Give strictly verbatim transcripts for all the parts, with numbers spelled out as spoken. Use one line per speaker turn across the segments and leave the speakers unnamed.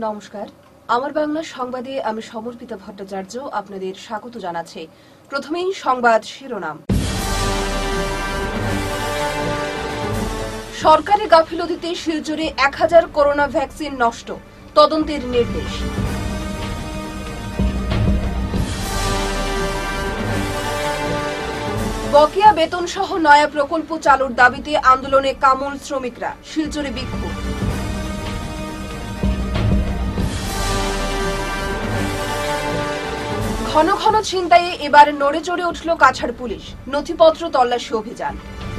নমস্কার, আমার বাংলা সংবাদে আমি সমর্পিতা ভট্টাচার্য আপনাদের স্বাগত জানাচ্ছি। প্রথমেই সংবাদ শিরোনাম। সরকারি গাফিলতিতে শিলচরে এক হাজার করোনা ভ্যাকসিন নষ্ট, তদন্তের নির্দেশ। বকেয়া বেতন সহ নয়া প্রকল্প চালুর দাবিতে আন্দোলনে কামল শ্রমিকরা, শিলচরে বিক্ষোভ। ঘন ঘন ছিনতাইয়ে এবার নড়ে চড়ে উঠল কাছাড় পুলিশ, নথিপত্র তল্লাশি অভিযান।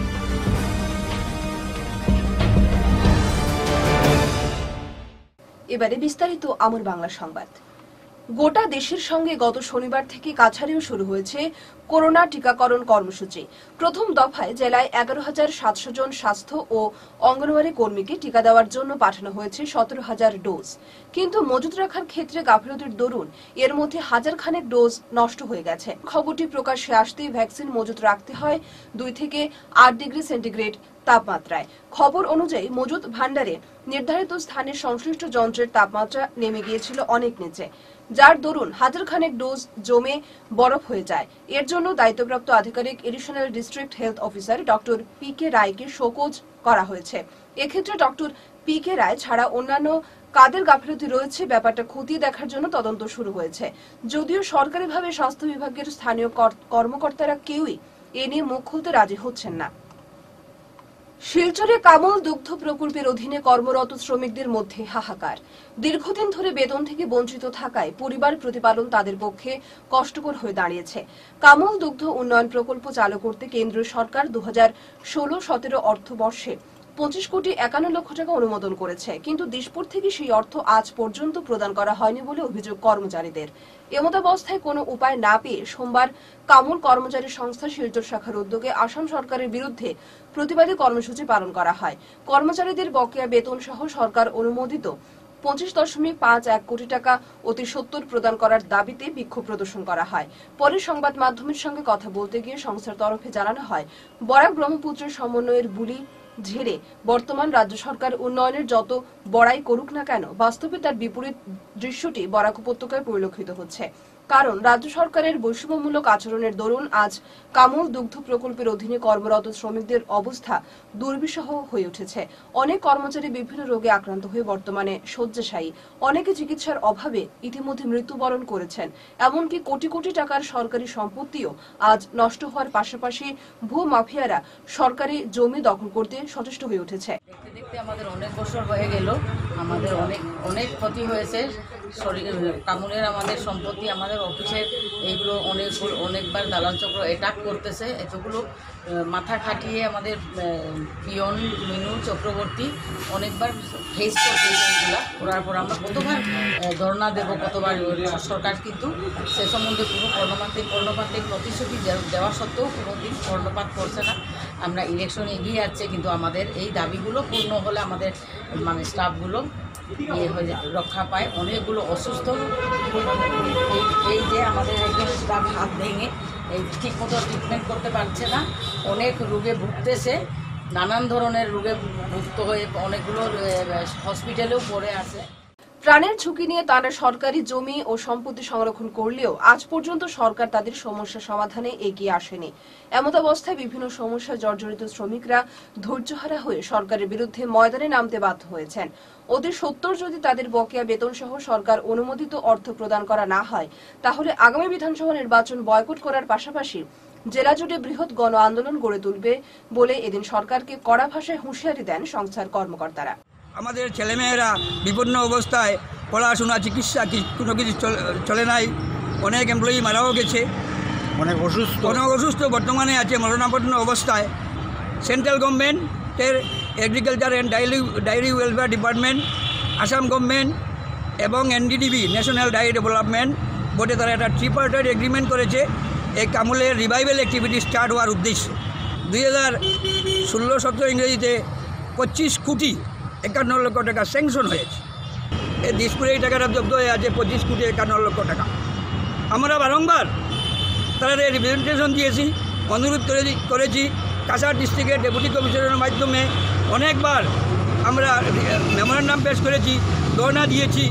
এবারে বিস্তারিত আমার বাংলা সংবাদ। গোটা দেশের সঙ্গে গত শনিবার থেকে কাছাড়েও শুরু হয়েছে করোনা টিকাকরণ কর্মসূচি। প্রথম দফায় জেলায় এগারো হাজার সাতশো জন স্বাস্থ্য ও অঙ্গনওয়াড়ি কর্মীকে টিকা দেওয়ার জন্য পাঠানো হয়েছে সতেরো হাজার ডোজ। কিন্তু মজুত রাখার ক্ষেত্রে গাফিলতির দরুন এর মধ্যে হাজার খানেক ডোজ নষ্ট হয়ে গেছে। খবরটি প্রকাশ্যে আসতেই ভ্যাকসিন মজুত রাখতে হয় দুই থেকে আট ডিগ্রি সেন্টিগ্রেড তাপমাত্রায়। খবর অনুযায়ী মজুত ভান্ডারে নির্ধারিত স্থানের সংশ্লিষ্ট যন্ত্রের তাপমাত্রা নেমে গিয়েছিল অনেক নিচে, যার দরুন হাজার খানেক ডোজ জমে বরফ হয়ে যায়। এর জন্য দায়িত্বপ্রাপ্ত আধিকারিক additional district health officer doctor P K রায়কে শোকজ করা হয়েছে। এক্ষেত্রে ডক্টর পি কে রায় ছাড়া অন্যান্য কাদের গাফিলতি রয়েছে ব্যাপারটা খতিয়ে দেখার জন্য তদন্ত শুরু হয়েছে। যদিও সরকারিভাবে স্বাস্থ্য বিভাগের স্থানীয় কর্মকর্তারা কেউই এ নিয়ে মুখ খুলতে রাজি হচ্ছেন না। শিলচরে কামল দুগ্ধ প্রকল্পের অধীনে কর্মরত শ্রমিকদের মধ্যে হাহাকার। দীর্ঘদিন ধরে বেতন থেকে বঞ্চিত থাকায় পরিবার প্রতিপালন তাদের পক্ষে কষ্টকর হয়ে দাঁড়িয়েছে। কামল দুগ্ধ উন্নয়ন প্রকল্প চালু করতে কেন্দ্রীয় সরকার দু হাজার ষোলো সতেরো অর্থবর্ষে পঁচিশ কোটি একান্ন লক্ষ টাকা অনুমোদন করেছে, কিন্তু দিশপুর থেকে সেই অর্থ আজ পর্যন্ত প্রদান করা হয়নি বলে অভিযোগ কর্মচারীদের। এমতাবস্থায় কোনো উপায় না পেয়ে সোমবার কামল কর্মচারী সংস্থা শিলচর শাখার উদ্যোগে আসাম সরকারের বিরুদ্ধে প্রতিবাদী কর্মসূচি পালন করা হয়। কর্মচারীদের বকেয়া বেতন সহ সরকার অনুমোদিত পঁচিশ দশমিক পাঁচ এক কোটি টাকা অতি সত্তর প্রদান করার দাবিতে বিক্ষোভ প্রদর্শন করা হয়। পরে সংবাদ মাধ্যমের সঙ্গে কথা বলতে গিয়ে সংস্থার তরফে জানানো হয়, বরাক ব্রহ্মপুত্রের সমন্বয়ের বুলি ঝেড়ে বর্তমান রাজ্য সরকার উন্নয়নের যত বড়াই করুক না কেন, বাস্তবে তার বিপরীত দৃশ্যটি বরাক উপত্যকায় পরিলক্ষিত হচ্ছে। কারণ রাজ্য সরকারের বৈষম্যমূলক আচরণের দরুন আজ কামল দুগ্ধ প্রকল্পের অধীনে কর্মরত শ্রমিকদের অবস্থা দুর্বিষহ হয়ে উঠেছে। অনেক কর্মচারী বিভিন্ন রোগে আক্রান্ত হয়ে বর্তমানে শয্যাশায়ী, অনেকে চিকিৎসার অভাবে ইতিমধ্যে মৃত্যুবরণ করেছেন। এমনকি কোটি কোটি টাকার সরকারি সম্পত্তিও আজ নষ্ট হওয়ার পাশাপাশি ভূ মাফিয়ারা সরকারি জমি দখল করতে সচেষ্ট হয়ে উঠেছে।
দেখতে দেখতে আমাদের অনেক বছর হয়ে গেল, আমাদের অনেক অনেক ক্ষতি হয়েছে। কামুনের আমাদের সম্পত্তি, আমাদের অফিসের এইগুলো অনেক অনেকবার দালাল চক্র অ্যাটাক করতেছে। এতগুলো মাথা খাটিয়ে আমাদের পিয়ন মিনু চক্রবর্তী অনেকবার ফেস করতেছে। এইগুলা করার পর আমরা কতবার ধর্ণা দেব, কতবার সরকার কিন্তু সে সম্বন্ধে কোনো কর্ণপাতিক কর্ণপাতিক প্রতিশ্রুতি দেওয়া সত্ত্বেও কোনো দিন কর্ণপাত করছে না। আমরা ইলেকশন এগিয়ে যাচ্ছে, কিন্তু আমাদের এই দাবিগুলো পূর্ণ হলে আমাদের মানে স্টাফগুলো ইয়ে হয়ে রক্ষা পায়। অনেকগুলো অসুস্থ, এই এই যে আমাদের একজন স্টাফ হাত ভেঙে এই ঠিকমতো ট্রিটমেন্ট করতে পারছে না, অনেক রোগে ভুগতেছে, নানান ধরনের রোগে ভুক্ত হয়ে অনেকগুলো হসপিটালেও পড়ে আছে।
প্রাণের ঝুঁকি নিয়ে তারা সরকারি জমি ও সম্পত্তি সংরক্ষণ করলেও আজ পর্যন্ত সরকার তাদের সমস্যা সমাধানে এগিয়ে আসেনি। এমতাবস্থায় বিভিন্ন সমস্যায় জর্জরিত শ্রমিকরা ধৈর্যহারা হয়ে সরকারের বিরুদ্ধে ময়দানে নামতে বাধ্য হয়েছেন। অতি সত্তর যদি তাদের বকেয়া বেতন সহ সরকার অনুমোদিত অর্থ প্রদান করা না হয়, তাহলে আগামী বিধানসভা নির্বাচন বয়কট করার পাশাপাশি জেলা জুড়ে বৃহৎ গণ আন্দোলন গড়ে তুলবে বলে এদিন সরকারকে কড়া ভাষায় হুঁশিয়ারি দেন সংস্থার কর্মকর্তারা।
আমাদের ছেলেমেয়েরা বিপন্ন অবস্থায়, পড়াশোনা চিকিৎসা কোনো কিছু চলে নাই, অনেক এমপ্লয়ি মারাও গেছে,
অনেক অসুস্থ
অনেক অসুস্থ বর্তমানে আছে মরণাপন্ন অবস্থায়। সেন্ট্রাল গভর্নমেন্টের agriculture and dairy dairy welfare department, Assam government এবং এনডিডিবি ন্যাশনাল ডায়েরি ডেভেলপমেন্ট বোর্ডে তারা একটা ট্রিপার্টাইট এগ্রিমেন্ট করেছে এই কামলের রিভাইভাল অ্যাক্টিভিটি স্টার্ট হওয়ার উদ্দেশ্যে। দুই হাজার ষোলো সতেরো ইংরেজিতে পঁচিশ কোটি একান্ন লক্ষ টাকা স্যাংশন হয়েছে। এই দিশপুরে এই টাকাটা জব্দ হয়ে আছে পঁচিশ কোটি একান্ন লক্ষ টাকা। আমরা বারংবার তাদের রিপ্রেজেন্টেশন দিয়েছি, অনুরোধ করে করেছি কাছাড় ডিস্ট্রিক্টের ডেপুটি কমিশনারের মাধ্যমে অনেকবার আমরা মেমোরেন্ডাম পেশ করেছি, ধর্ণা দিয়েছি,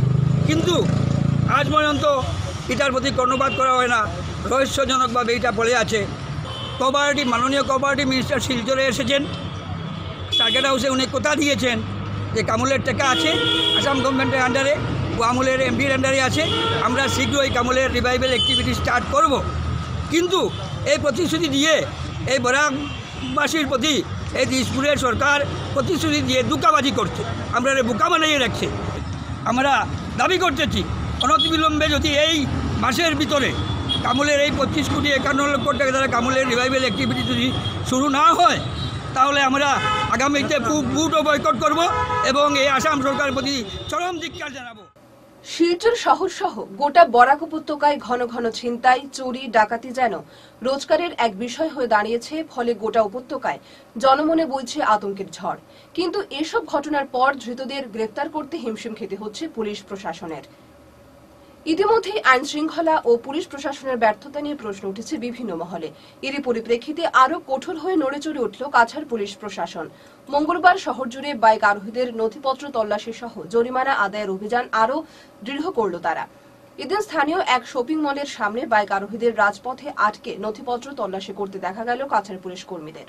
কিন্তু আজ পর্যন্ত এটার প্রতি কর্ণপাত করা হয় না, রহস্যজনকভাবে এটা পড়ে আছে। কোঅপারেটিভ মাননীয় কোঅপারেটিভ মিনিস্টার শিলচরে এসেছেন, সার্কিট হাউসে উনি কথা দিয়েছেন যে কামলের টাকা আছে আসাম গভর্নমেন্টের আন্ডারে, ও আমলের এমপির আন্ডারে আছে, আমরা শীঘ্রই কামলের রিভাইভাল অ্যাক্টিভিটি স্টার্ট করব। কিন্তু এই প্রতিশ্রুতি দিয়ে এই বরাকবাসীর প্রতি এই দিসপুরের সরকার প্রতিশ্রুতি দিয়ে দুকাবাজি করছে, আমরা বোকা বানিয়ে রাখছে। আমরা দাবি করতেছি অনতিবিলম্বে যদি এই মাসের ভিতরে কামলের এই পঁচিশ কোটি একান্ন লক্ষ টাকা দ্বারা কামলের রিভাইভাল অ্যাক্টিভিটি যদি শুরু না হয়, তাহলে আমরা আগামীতে বুট ও বয়কট করব এবং এই আসাম সরকারের প্রতি চরম ধিক্কার জানাবো।
শিলচর শহর সহ গোটা বরাক উপত্যকায় ঘন ঘন ছিনতাই, চুরি, ডাকাতি যেন রোজগারের এক বিষয় হয়ে দাঁড়িয়েছে। ফলে গোটা উপত্যকায় জনমনে বইছে আতঙ্কের ঝড়। কিন্তু এসব ঘটনার পর ধৃতদের গ্রেফতার করতে হিমশিম খেতে হচ্ছে পুলিশ প্রশাসনের। ইতিমধ্যে আইন শৃঙ্খলা ও পুলিশ প্রশাসনের ব্যর্থতা নিয়ে প্রশ্ন উঠেছে বিভিন্ন মহলে। এরই পরিপ্রেক্ষিতে আরও কঠোর হয়ে নড়ে চড়ে উঠল কাছাড় পুলিশ প্রশাসন। মঙ্গলবার শহর জুড়ে বাইক আরোহীদের নথিপত্র তল্লাশি সহ জরিমানা আদায়ের অভিযান আরও দৃঢ় করল তারা। এদিন স্থানীয় এক শপিং মলের সামনে বাইক আরোহীদের রাজপথে আটকে নথিপত্র তল্লাশি করতে দেখা গেল কাছাড় পুলিশ কর্মীদের।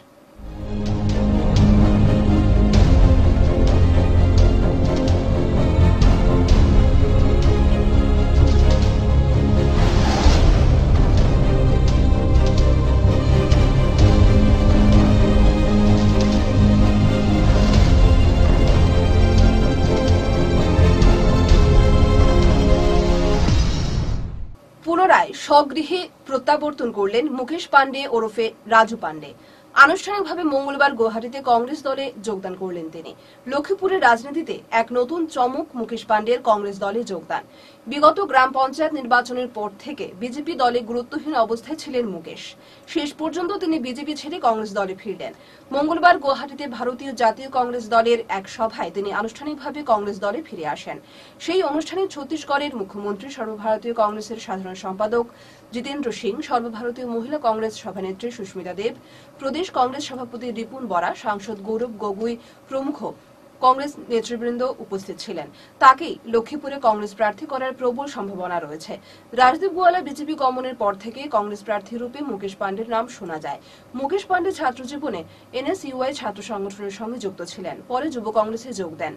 পুনরায় স্বগৃহে প্রত্যাবর্তন করলেন মুকেশ পান্ডে ওরফে রাজু পান্ডে। আনুষ্ঠানিকভাবে মঙ্গলবার গুয়াহাটিতে কংগ্রেস দলে যোগদান করলেন তিনি। লক্ষ্মীপুরের রাজনীতিতে এক নতুন চমক মুকেশ পান্ডের কংগ্রেস দলে যোগদান। বিগত গ্রাম পঞ্চায়েত নির্বাচনের পর থেকে বিজেপি দলে গুরুত্বহীন অবস্থায় ছিলেন মুকেশ। শেষ পর্যন্ত তিনি বিজেপি ছেড়ে কংগ্রেস দলে ফিরলেন। মঙ্গলবার গুয়াহাটিতে ভারতীয় জাতীয় কংগ্রেস দলের এক সভায় তিনি আনুষ্ঠানিকভাবে কংগ্রেস দলে ফিরে আসেন। সেই অনুষ্ঠানে ছত্তিশগড়ের মুখ্যমন্ত্রী, সর্বভারতীয় কংগ্রেসের সাধারণ সম্পাদক জিতেন্দ্র সিং, সর্বভারতীয় মহিলা কংগ্রেস সভানেত্রী সুস্মিতা দেব, প্রদেশ কংগ্রেস সভাপতি রিপুন বরা, সাংসদ গৌরব গগৈ প্রমুখ কংগ্রেস নেতৃবৃন্দ উপস্থিত ছিলেন। তাকেই লক্ষ্মীপুরে কংগ্রেস প্রার্থী করার প্রবল সম্ভাবনা রয়েছে। রাজদীপ গোয়ালা বিজেপি গমনের পর থেকে কংগ্রেস প্রার্থী রূপে মুকেশ পান্ডের নাম শোনা যায়। মুকেশ পান্ডে ছাত্র জীবনে এনএসইউআই ছাত্র সংগঠনের সঙ্গে যুক্ত ছিলেন, পরে যুব কংগ্রেসে যোগ দেন।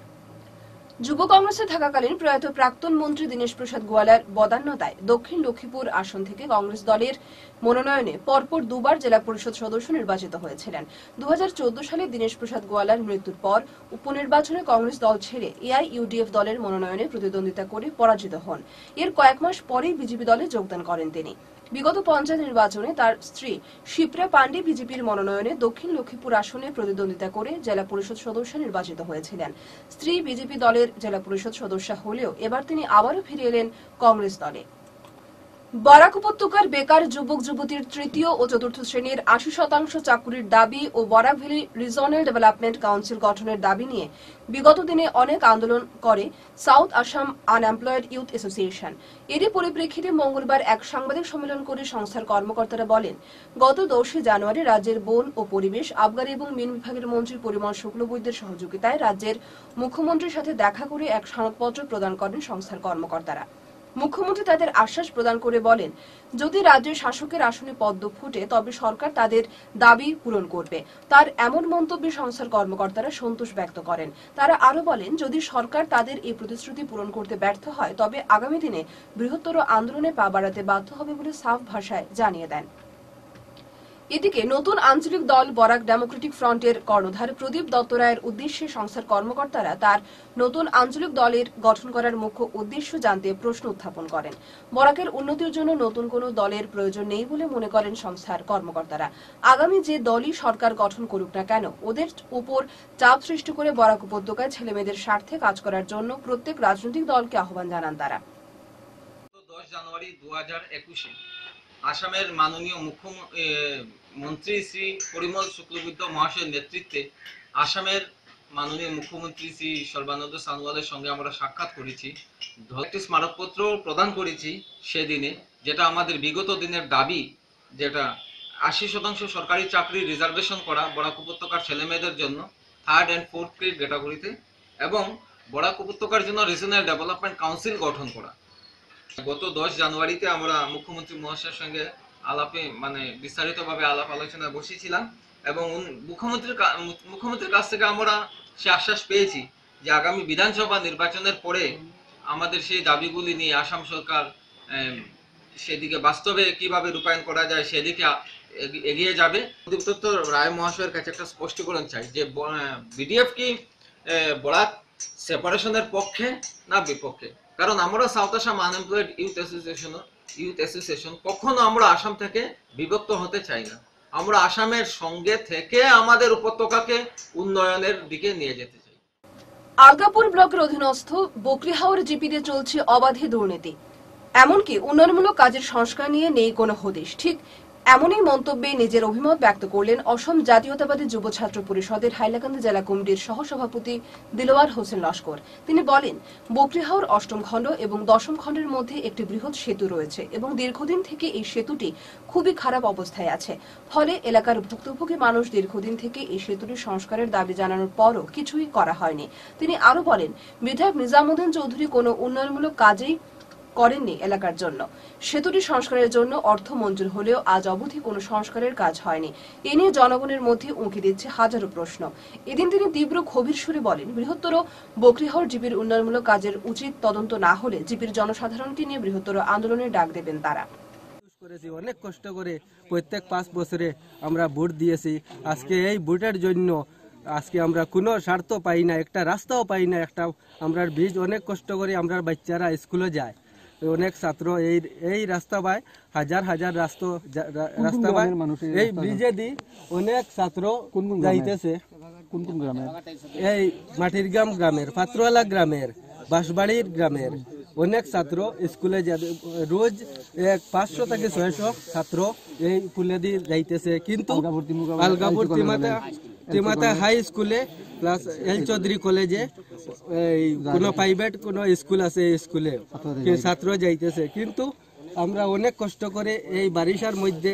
যুব কংগ্রেসে থাকাকালীন প্রয়াত প্রাক্তন মন্ত্রী দীনেশ প্রসাদ গোয়ালার বদান্যতায় দক্ষিণ লক্ষ্মীপুর আসন থেকে কংগ্রেস দলের মনোনয়নে পরপর দুবার জেলা পরিষদ সদস্য নির্বাচিত হয়েছিলেন। দু হাজার চোদ্দ সালে দীনেশ প্রসাদ গোয়ালার মৃত্যুর পর উপনির্বাচনে কংগ্রেস দল ছেড়ে এআইইউডিএফ দলের মনোনয়নে প্রতিদ্বন্দ্বিতা করে পরাজিত হন। এর কয়েক মাস পরেই বিজেপি দলে যোগদান করেন তিনি। বিগত পঞ্চায়েত নির্বাচনে তার স্ত্রী শিপ্রা পান্ডে বিজেপির মনোনয়নে দক্ষিণ লক্ষ্মীপুর আসনে প্রতিদ্বন্দ্বিতা করে জেলা পরিষদ সদস্য নির্বাচিত হয়েছিলেন। স্ত্রী বিজেপি দলের জেলা পরিষদ সদস্য হলেও এবার তিনি আবারও ফিরে এলেন কংগ্রেস দলে। বরাক উপত্যকার বেকার যুবক যুবতীর তৃতীয় ও চতুর্থ শ্রেণীর আশি শতাংশ চাকুরির দাবি ও Barak valley regional development council গঠনের দাবি নিয়ে বিগত দিনে অনেক আন্দোলন করে south Assam unemployed youth association. এরই পরিপ্রেক্ষিতে মঙ্গলবার এক সাংবাদিক সম্মেলন করে সংস্থার কর্মকর্তারা বলেন, গত দশই জানুয়ারি রাজ্যের বন ও পরিবেশ, আবগারি এবং মিন বিভাগের মন্ত্রী পরিমল শুক্লবৈদ্যের সহযোগিতায় রাজ্যের মুখ্যমন্ত্রীর সাথে দেখা করে এক সনদপত্র প্রদান করেন সংস্থার কর্মকর্তারা। মুখ্যমন্ত্রী তাদের আশ্বাস প্রদান করে বলেন, যদি রাজ্যের শাসকের আসনে পদ্ম ফুটে তবে সরকার তাদের দাবি পূরণ করবে। তার এমন মন্তব্যে সংস্থার কর্মকর্তারা সন্তোষ ব্যক্ত করেন। তারা আরো বলেন, যদি সরকার তাদের এই প্রতিশ্রুতি পূরণ করতে ব্যর্থ হয় তবে আগামী দিনে বৃহত্তর আন্দোলনে পা বাড়াতে বাধ্য হবে বলে সাফ ভাষায় জানিয়ে দেন। এদিকে নতুন আঞ্চলিক দল বরাক ডেমোক্রেটিক ফ্রন্টের কর্ণধার প্রদীপ দত্ত রায়ের উদ্দেশ্যে সংস্থার কর্মকর্তারা তার নতুন আঞ্চলিক দলের গঠন করার মুখ্য উদ্দেশ্য জানতে প্রশ্ন উত্থাপন করেন। বরাকের উন্নতির জন্য নতুন কোনো দলের প্রয়োজন নেই বলে মনে করেন সংস্থার কর্মকর্তারা। আগামী যে দলই সরকার গঠন করুক না কেন, ওদের উপর চাপ সৃষ্টি করে বরাক উপত্যকায় ছেলেমেয়েদের স্বার্থে কাজ করার জন্য প্রত্যেক রাজনৈতিক দলকে আহ্বান জানান তারা।
দশ জানুয়ারি দু হাজার একুশে আসামের মাননীয় মুখ্যমন্ত্রী শ্রী পরিমল শুক্লবৈদ্য মহাশয়ের নেতৃত্বে আসামের মাননীয় মুখ্যমন্ত্রী শ্রী সর্বানন্দ সোনোয়ালের সঙ্গে আমরা সাক্ষাৎ করেছি, একটি স্মারকপত্র প্রদান করেছি সেদিনে, যেটা আমাদের বিগত দিনের দাবি, যেটা আশি শতাংশ সরকারি চাকরি রিজার্ভেশন করা বরাক উপত্যকার ছেলে মেয়েদের জন্য থার্ড অ্যান্ড ফোর্থ গ্রেড ক্যাটাগরিতে, এবং বরাক উপত্যকার জন্য রিজনাল ডেভেলপমেন্ট কাউন্সিল গঠন করা। গত দশ জানুয়ারিতে আমরা মুখ্যমন্ত্রী মহাশয়ের সঙ্গে আলাপে মানে বিস্তারিতভাবে আলাপ আলোচনায় বসেছিলাম এবং মুখ্যমন্ত্রীর মুখ্যমন্ত্রীর কাছ থেকে আমরা সে আশ্বাস পেয়েছি যে আগামী বিধানসভা নির্বাচনের পরে আমাদের সেই দাবিগুলি নিয়ে আসাম সরকার সেদিকে বাস্তবে কিভাবে রূপায়ণ করা যায় সেদিকে এগিয়ে যাবে। দত্ত রায় মহাশয়ের কাছে একটা স্পষ্টীকরণ চাই যে বিডিএফ কি বরাক সেপারেশনের পক্ষে না বিপক্ষে, কারণ আমরা south Assam unemployed youth association youth association কখনো আমরা আসাম থেকে বিভক্ত হতে চাই না। আমরা আসামের সঙ্গে থেকে আমাদের উপত্যকাকে উন্নয়নের দিকে নিয়ে যেতে চাই।
আলগাপুর ব্লকের অধীনস্থ বকরিহাওর জিপিতে চলছে অবাধে দুর্নীতি, এমনকি উন্নয়নমূলক কাজের সংস্কার নিয়ে নেই কোনো হদিশ। ঠিক এমনই মন্তব্যে নিজের অভিমত ব্যক্ত করলেন অসম জাতীয়তাবাদী যুব ছাত্র পরিষদের হাইলাকান্দি জেলা কমিটির সহসভাপতি দিলওয়ার হোসেন লস্কর। তিনি বলেন, বকরিহাওর অষ্টম খণ্ড এবং দশম খণ্ডের মধ্যে একটি বৃহৎ সেতু রয়েছে এবং দীর্ঘদিন থেকে এই সেতুটি খুবই খারাপ অবস্থায় আছে। ফলে এলাকার ভুক্তভোগী মানুষ দীর্ঘদিন থেকে এই সেতুটির সংস্কারের দাবি জানানোর পরও কিছুই করা হয়নি। তিনি আরো বলেন, বিধায়ক নিজামুদ্দিন চৌধুরী কোনো উন্নয়নমূলক কাজেই করেননি এলাকার জন্য। সেতুটি সংস্কারের জন্য অর্থ মঞ্জুর হলেও আজ অবধি কোনো সংস্কারের কাজ হয়নি। এ নিয়ে জনগণের মধ্যে উঁকি দিচ্ছে হাজারো প্রশ্ন। এদিন তিনি তীব্র ক্ষোভের সুরে বলেন, বৃহত্তর বকরিহাওর জিপির উন্নয়নমূলক কাজের উচিত তদন্ত না হলে জিপির জনসাধারণকে নিয়ে বৃহত্তর আন্দোলনের ডাক দেবেন তারা।
অনেক কষ্ট করে প্রত্যেক পাঁচ বছরে আমরা ভোট দিয়েছি। আজকে এই ভোটের জন্য আজকে আমরা কোনো স্বার্থ পাই না, একটা রাস্তাও পাই না। একটা আমরা ব্রিজ অনেক কষ্ট করে আমরা বাচ্চারা স্কুলে যায়, অনেক ছাত্র এই এই রাস্তা পায়, হাজার হাজার রাস্তা রাস্তা পায়। এই ব্রিজে দি অনেক ছাত্র যাইতেছে কোন কোন গ্রামে, এই মাটির গ্রাম গ্রামের, পাত্রওয়ালা গ্রামের, বাঁশবাড়ির গ্রামের অনেক ছাত্র স্কুলে রোজ এক পাঁচশো থেকে ছয়শো ছাত্র এই পুলে দিয়ে যাইতেছে। কিন্তু আলগাপুর তিমাতা তিমাতা হাই স্কুলে প্লাস এল চৌধুরী কলেজে এই কোনো প্রাইভেট কোনো স্কুল আছে, স্কুলে ছাত্র যাইতেছে। কিন্তু আমরা অনেক কষ্ট করে এই বারিশার মধ্যে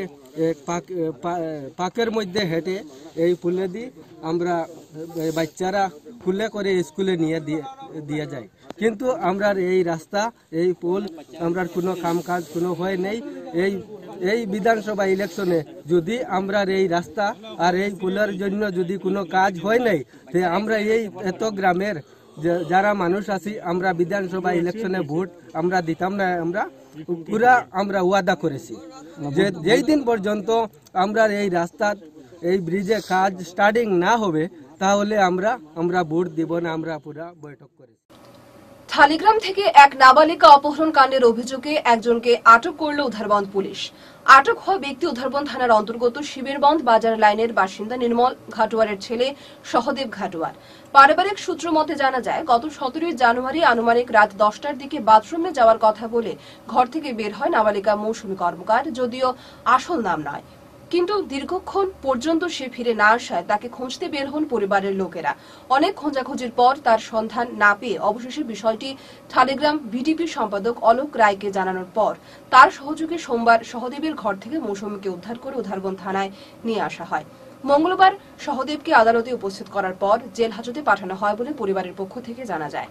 পাকের মধ্যে হেঁটে এই ফুলে দিয়ে আমরা বাচ্চারা ফুলে করে স্কুলে নিয়ে দিয়ে দিয়ে যায়। কিন্তু আমরা এই রাস্তা এই পুল আমরা কোনো কাম কাজ কোনো হয় নেই। এই এই বিধানসভা ইলেকশনে যদি আমরা এই রাস্তা আর এই পুলের জন্য যদি কোনো কাজ হয় নাই, তো আমরা এই এত গ্রামের যারা মানুষ আছি আমরা বিধানসভা ইলেকশনে ভোট আমরা দিতাম না। আমরা পুরা আমরা ওয়াদা করেছি যে যেই দিন পর্যন্ত আমরা এই রাস্তা এই ব্রিজে কাজ স্টার্টিং না হবে তাহলে আমরা আমরা ভোট দিব না। আমরা পুরা বৈঠক করেছি।
থালিগ্রাম থেকে এক নাবালিকা অপহরণ কাণ্ডের অভিযোগে একজনকে আটক করল উধারবন্দ পুলিশ। আটক হওয়া ব্যক্তি উধারবন্দ থানার অন্তর্গত শিবেরবন্দ বাজার লাইনের বাসিন্দা নির্মল ঘাটুয়ারের ছেলে সহদেব ঘাটুয়ার। পারিবারিক সূত্র মতে জানা যায়, গত সতেরোই জানুয়ারি আনুমানিক রাত দশটার দিকে বাথরুমে যাওয়ার কথা বলে ঘর থেকে বের হয় নাবালিকা মৌসুমী কর্মকার, যদিও আসল নাম নয়। কিন্তু দীর্ঘক্ষণ পর্যন্ত সে ফিরে না আসায় তাকে খুঁজতে বের হন পরিবারের লোকেরা। অনেক খোঁজাখুঁজির পর তার সন্ধান না পেয়ে অবশেষে বিষয়টি থালিগ্রাম বিডিপি সম্পাদক অলোক রায়কে জানানোর পর তার সহযোগে সোমবার সহদেবের ঘর থেকে মৌসুমীকে উদ্ধার করে উধারবন্দ থানায় নিয়ে আসা হয়। মঙ্গলবার সহদেবকে আদালতে উপস্থিত করার পর জেল হাজতে পাঠানো হয় বলে পরিবারের পক্ষ থেকে জানা যায়।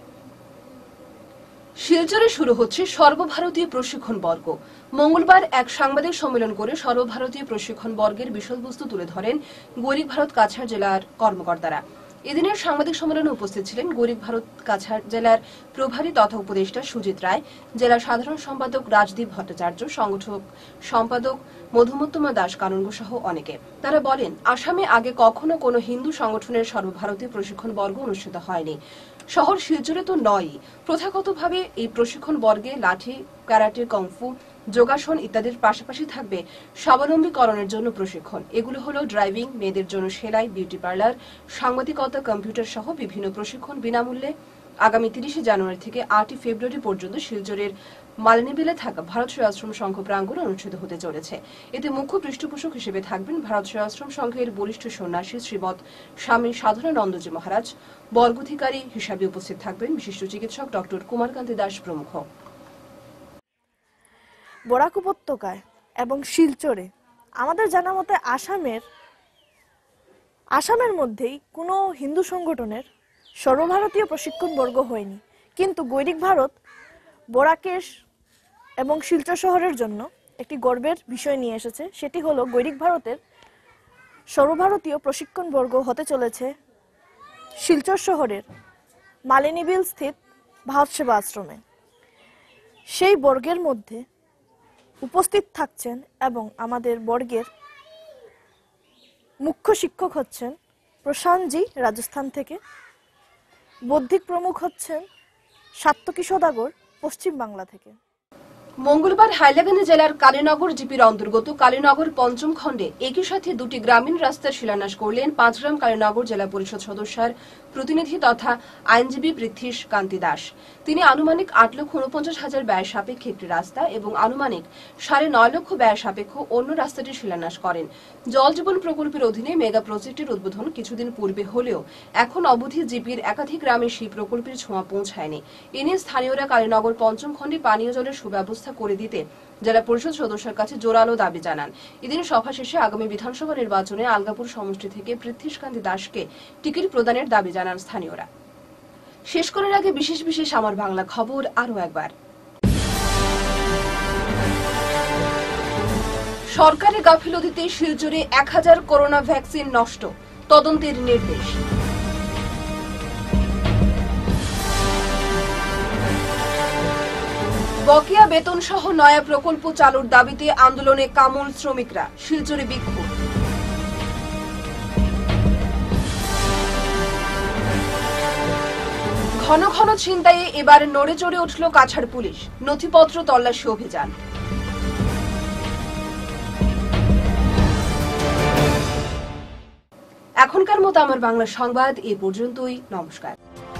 শিলচরে শুরু হচ্ছে সর্বভারতীয় প্রশিক্ষণ বর্গ। মঙ্গলবার এক সাংবাদিক সম্মেলন করে সর্বভারতীয় প্রশিক্ষণ বর্গের বিষয়বস্তু তুলে ধরেন গরিব ভারত কাছাড় জেলার কর্মকর্তারা। এদিনের সাংবাদিক সম্মেলনে উপস্থিত ছিলেন গরিব ভারত কাছাড় জেলার প্রভারী তথা উপদেষ্টা সুজিত রায়, জেলা সাধারণ সম্পাদক রাজদীপ ভট্টাচার্য, সংগঠক সম্পাদক মধুমোত্তমা দাস কানুনগো সহ অনেকে। তারা বলেন, আসামে আগে কখনো কোনো হিন্দু সংগঠনের সর্বভারতীয় প্রশিক্ষণ বর্গ অনুষ্ঠিত হয়নি। শহর শিলচরে তো নয়ই। প্রথাগতভাবে এই প্রশিক্ষণ বর্গে লাঠি, ক্যারাটে, কংফু, যোগাসন ইত্যাদির পাশাপাশি থাকবে স্বাবলম্বীকরণের জন্য প্রশিক্ষণ। এগুলো হলো ড্রাইভিং, মেয়েদের জন্য সেলাই, বিউটি পার্লার, সাংবাদিকতা, কম্পিউটার সহ বিভিন্ন প্রশিক্ষণ বিনামূল্যে আগামী তিরিশে জানুয়ারি থেকে আটই ফেব্রুয়ারি পর্যন্ত শিলচরের মালিনীবিলে থাকা ভারত সেবাশ্রম সংঘ প্রাঙ্গণে অনুষ্ঠিত হতে চলেছে। এতে মুখ্য পৃষ্ঠপোষক হিসেবে থাকবেন ভারত সেবাশ্রম সংঘের বরিষ্ঠ সন্ন্যাসী শ্রীমৎ স্বামী সাধনানন্দজি মহারাজ। বর্গাধিকারী হিসাবে উপস্থিত থাকবেন বিশিষ্ট চিকিৎসক ডক্টর কুমারকান্তি দাস প্রমুখ।
বরাক উপত্যকায় এবং শিলচরে আমাদের জানা মতে আসামের আসামের মধ্যেই কোনো হিন্দু সংগঠনের সর্বভারতীয় প্রশিক্ষণ বর্গ হয়নি, কিন্তু গৈরিক ভারত বরাকেশ এবং শিলচর শহরের জন্য একটি গর্বের বিষয় নিয়ে এসেছে। সেটি হলো গৈরিক ভারতের সর্বভারতীয় প্রশিক্ষণ বর্গ হতে চলেছে শিলচর শহরের মালিনীবিল স্থিত ভারত সেবা আশ্রমে। সেই বর্গের মধ্যে উপস্থিত থাকছেন এবং আমাদের বর্গের মুখ্য শিক্ষক হচ্ছেন প্রশান্তজি রাজস্থান থেকে, বৌদ্ধিক প্রমুখ হচ্ছেন সাত্যকী সদাগর পশ্চিম বাংলা থেকে।
মঙ্গলবার হাইলাকান্দি জেলার কালীনগর জিপির অন্তর্গত কালীনগর পঞ্চম খণ্ডে একই সাথে দুটি গ্রামীণ রাস্তার শিলান্যাস করলেন পাঁচগ্রাম কালীনগর জেলা পরিষদ সদস্যের প্রতিনিধি তথা আইনজীবী পৃথ্বীশ কান্তি দাস। তিনি আনুমানিক আট লক্ষ উনপঞ্চাশ হাজার ব্যয় সাপেক্ষে একটি রাস্তা এবং আনুমানিক সাড়ে নয় লক্ষ ব্যয় সাপেক্ষ অন্য রাস্তাটির শিলান্যাস করেন। জল জীবন প্রকল্পের অধীনে মেগা প্রজেক্টের উদ্বোধন কিছুদিন পূর্বে হলেও এখন অবধি জিপির একাধিক গ্রামে সেই প্রকল্পের ছোঁয়া পৌঁছায়নি। এ নিয়ে স্থানীয়রা কালীনগর পঞ্চম খণ্ডে পানীয় জলের সুব্যবস্থা করে দিতে জেলা পরিষদ সদস্যের কাছে জোরালো দাবি জানান। এদিন সভা শেষে আগামী বিধানসভা নির্বাচনে আলগাপুর সমষ্টি থেকে পৃথ্বীশ কান্তি দাসকে টিকিট প্রদানের দাবি জানান স্থানীয়রা। শেষ করার আগে বিশেষ বিশেষ আমার বাংলা খবর আরো একবার। সরকারি গাফিলতিতে শিলচরে এক হাজার করোনা ভ্যাকসিন নষ্ট, তদন্তের নির্দেশ। বকেয়া বেতন সহ নয়া প্রকল্প চালুর দাবিতে আন্দোলনে কামল শ্রমিকরা, শিলচরে বিক্ষোভ। ঘন ঘন ছিনতাইয়ে এবার নড়ে চড়ে উঠল কাছাড় পুলিশ, নথিপত্র তল্লাশি অভিযান। এখনকার মতো আমার বাংলা সংবাদ এ পর্যন্তই। নমস্কার।